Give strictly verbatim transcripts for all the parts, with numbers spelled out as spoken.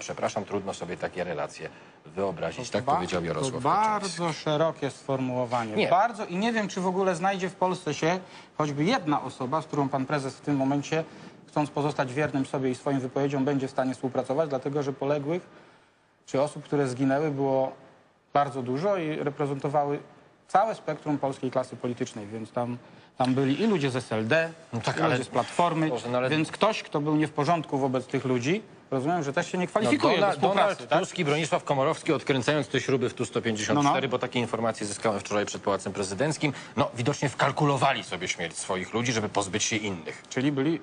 Przepraszam, trudno sobie takie relacje wyobrazić. To tak ba- powiedział Jarosław To Kaczyński. bardzo szerokie sformułowanie. Nie. Bardzo i nie wiem, czy w ogóle znajdzie w Polsce się choćby jedna osoba, z którą pan prezes w tym momencie, chcąc pozostać wiernym sobie i swoim wypowiedziom, będzie w stanie współpracować, dlatego że poległych czy osób, które zginęły, było bardzo dużo i reprezentowały całe spektrum polskiej klasy politycznej, więc tam, tam byli i ludzie z S L D, No tak, i ale- ludzie z Platformy, Boże, no ale- więc ktoś, kto był nie w porządku wobec tych ludzi, rozumiem, że też się nie No, kwalifikuje do Donald, współpracy. Donald tak? Tusk i Bronisław Komorowski, odkręcając te śruby w T U sto pięćdziesiąt cztery, No, no. bo takie informacje zyskałem wczoraj przed Pałacem Prezydenckim, no widocznie wkalkulowali sobie śmierć swoich ludzi, żeby pozbyć się innych. Czyli byli...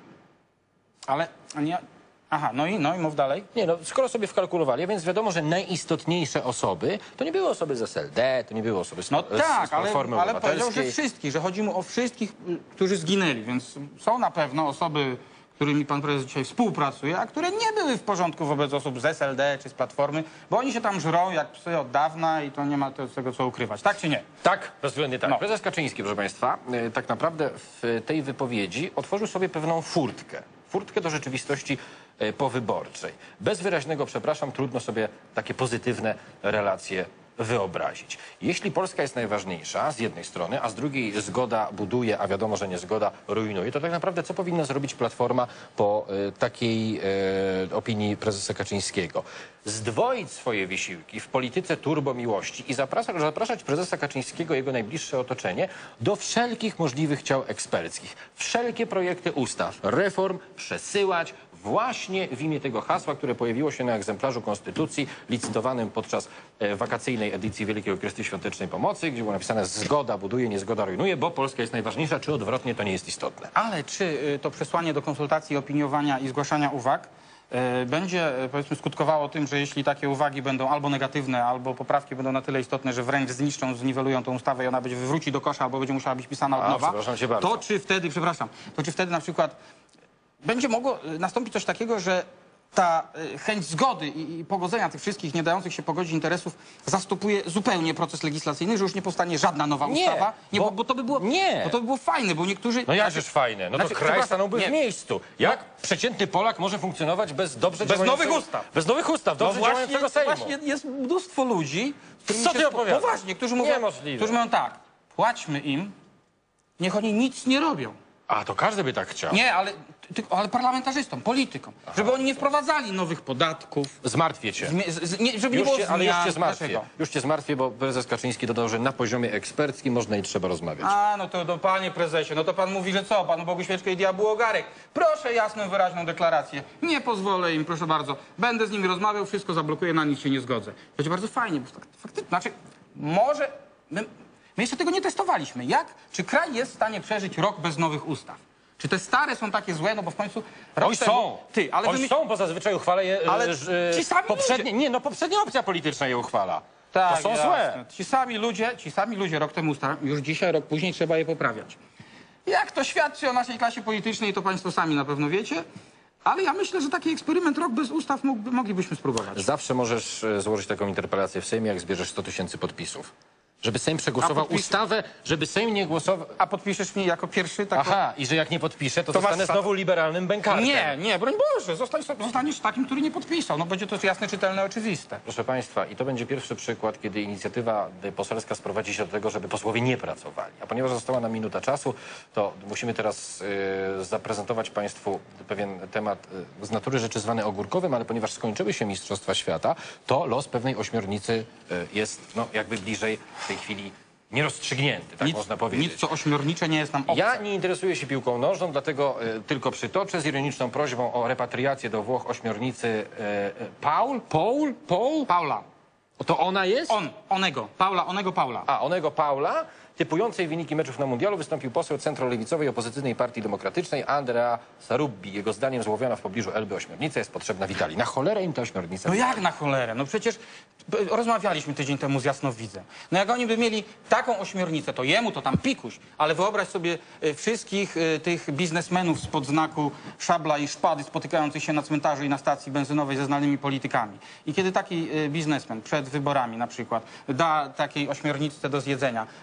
Ale nie... Aha, no i, no i mów dalej. Nie no, skoro sobie wkalkulowali, więc wiadomo, że najistotniejsze osoby to nie były osoby z S L D, to nie były osoby z, No z, tak, z ale, Platformy ale powiedział, że Obywatelskiej. wszystkich, że chodzi mu o wszystkich, y, którzy zginęli, więc są na pewno osoby, którymi pan prezes dzisiaj współpracuje, a które nie były w porządku wobec osób z S L D czy z Platformy, bo oni się tam żrą jak psy od dawna i to nie ma tego co ukrywać. Tak czy nie? Tak, bezwzględnie tak. No. Prezes Kaczyński, proszę Państwa, y, tak naprawdę w tej wypowiedzi otworzył sobie pewną furtkę. Furtkę do rzeczywistości y, powyborczej. Bez wyraźnego przepraszam trudno sobie takie pozytywne relacje wyobrazić. Jeśli Polska jest najważniejsza z jednej strony, a z drugiej zgoda buduje, a wiadomo, że niezgoda rujnuje, to tak naprawdę co powinna zrobić Platforma po y, takiej y, opinii prezesa Kaczyńskiego? Zdwoić swoje wysiłki w polityce turbomiłości i zapraszać, zapraszać prezesa Kaczyńskiego i jego najbliższe otoczenie do wszelkich możliwych ciał eksperckich. Wszelkie projekty ustaw, reform przesyłać właśnie w imię tego hasła, które pojawiło się na egzemplarzu Konstytucji licytowanym podczas e, wakacyjnej edycji Wielkiej Orkiestry Świątecznej Pomocy, gdzie było napisane zgoda buduje, niezgoda rujnuje, bo Polska jest najważniejsza, czy odwrotnie, to nie jest istotne. Ale czy y, to przesłanie do konsultacji, opiniowania i zgłaszania uwag y, będzie y, powiedzmy skutkowało tym, że jeśli takie uwagi będą albo negatywne, albo poprawki będą na tyle istotne, że wręcz zniszczą, zniwelują tą ustawę i ona będzie wywróci do kosza, albo będzie musiała być pisana od A, nowa, przepraszam cię bardzo. to czy wtedy, przepraszam, to czy wtedy na przykład będzie mogło y, nastąpić coś takiego, że ta y, chęć zgody i, i pogodzenia tych wszystkich nie dających się pogodzić interesów zastopuje zupełnie proces legislacyjny, że już nie powstanie żadna nowa Nie, ustawa? Nie, bo- bo, bo to by było, nie. bo to by było fajne, bo niektórzy... No jakżeż fajne, no to znaczy, kraj przepraszam, stanąłby w nie. miejscu. Jak przeciętny Polak może funkcjonować bez dobrze Bez działającego- nowych ustaw. Bez nowych ustaw, dobrze działającego Sejmu. właśnie jest mnóstwo ludzi, z którymi Co się ty spo- opowiadasz? Poważnie, którzy mówią, Niemożliwe. którzy mówią tak, płaćmy im, niech oni nic nie robią. A, to każdy by tak chciał. Nie, ale, ty, ale parlamentarzystom, politykom, żeby oni nie wprowadzali nowych podatków, Zmartwię cię. zmi- z, z, nie, żeby nie Już było cię, ale już zmian. cię zmartwię. Dlaczego? Już cię zmartwię, bo prezes Kaczyński dodał, że na poziomie eksperckim można i trzeba rozmawiać. A, no to, to panie prezesie, no to pan mówi, że co, panu Bogu świeczkę i diabłu ogarek. Proszę jasną, wyraźną deklarację. Nie pozwolę im, proszę bardzo. Będę z nimi rozmawiał, wszystko zablokuję, na nic się nie zgodzę. Będzie bardzo fajnie, bo faktycznie, znaczy, może... My, my jeszcze tego nie testowaliśmy. Jak? Czy kraj jest w stanie przeżyć rok bez nowych ustaw? Czy te stare są takie złe? No bo w końcu... Rok Oj temu- są! Ty, ale Oj wymyśl- są, bo zazwyczaj uchwala je... e, Ale że, ci sami poprzednie, Nie, no poprzednia opcja polityczna je uchwala. Tak, to są jasne. złe. Ci sami ludzie, ci sami ludzie rok temu ustalali, już dzisiaj, rok później trzeba je poprawiać. Jak to świadczy o naszej klasie politycznej, to państwo sami na pewno wiecie. Ale ja myślę, że taki eksperyment rok bez ustaw mógłby, moglibyśmy spróbować. Zawsze możesz e, złożyć taką interpelację w Sejmie, jak zbierzesz sto tysięcy podpisów. Żeby Sejm przegłosował podpis- ustawę, żeby Sejm nie głosował... A podpiszesz mi jako pierwszy taką... Aha, i że jak nie podpiszę, to, To zostanę was sa- znowu liberalnym bękartem. Nie, nie, broń Boże, zostań, zostaniesz takim, który nie podpisał. No będzie to jasne, czytelne, oczywiste. Proszę Państwa, i to będzie pierwszy przykład, kiedy inicjatywa poselska sprowadzi się do tego, żeby posłowie nie pracowali. A ponieważ została nam minuta czasu, to musimy teraz y, zaprezentować Państwu pewien temat y, z natury rzeczy zwany ogórkowym, ale ponieważ skończyły się Mistrzostwa Świata, to los pewnej ośmiornicy y, jest no, jakby bliżej w tej chwili nierozstrzygnięty, tak nic, można powiedzieć. Nic, co ośmiornicze nie jest nam obce. Ja nie interesuję się piłką nożną, dlatego y, tylko przytoczę z ironiczną prośbą o repatriację do Włoch ośmiornicy y, y, Paul, Paul, Paul? Paula. To ona jest? On, onego. Paula, onego Paula. A, onego Paula, typującej wyniki meczów na mundialu, wystąpił poseł centrolewicowej opozycyjnej Partii Demokratycznej Andrea Sarubbi. Jego zdaniem złowiona w pobliżu Elby ośmiornica jest potrzebna Witali. Na cholerę im ta ośmiornica? No jak na cholerę? No przecież b- rozmawialiśmy tydzień temu z Jasnowidzem. No jak oni by mieli taką ośmiornicę, to jemu to tam pikuś, ale wyobraź sobie y, wszystkich y, tych biznesmenów spod znaku szabla i szpady spotykających się na cmentarzu i na stacji benzynowej ze znanymi politykami. I kiedy taki y, biznesmen przed wyborami na przykład da takiej ośmiornicy do zjedzenia, no powie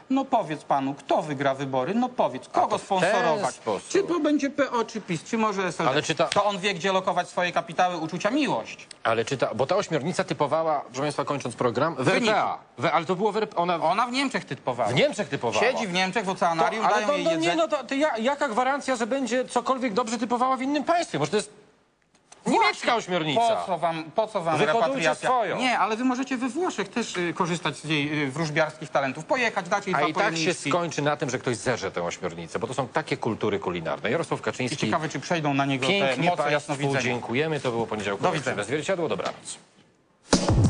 powiedz panu, kto wygra wybory, no powiedz, kogo to w ten sponsorować. sposób. Czy to będzie P O, czy PiS, czy może S L D. Ale czy ta- To on wie, gdzie lokować swoje kapitały, uczucia, miłość. Ale czy ta, bo ta ośmiornica typowała, proszę państwa, kończąc program, w R Wyniki. P A. W, ale to było w, R P A, ona Ona w Niemczech typowała. w Niemczech typowała. Siedzi w Niemczech, w oceanarium, To- ale dają to, jej no, jedzenie. nie, no to, to ja, jaka gwarancja, że będzie cokolwiek dobrze typowała w innym państwie? Może to jest niemiecka ośmiornica. Po co wam, po co wam Wyhodujcie repatriacja? swoją. Nie, ale wy możecie we Włoszech też y, korzystać z jej y, wróżbiarskich talentów. Pojechać, dać jej A dwa i tak się pojemniczki. skończy na tym, że ktoś zerze tę ośmiornicę, bo to są takie kultury kulinarne. Jarosław I Kaczyński, ciekawe, czy przejdą na niego te pięknie moce państwu jasnowidzenia. dziękujemy. To było poniedziałkowe Do widzenia. Zwierciadło. Dobranoc.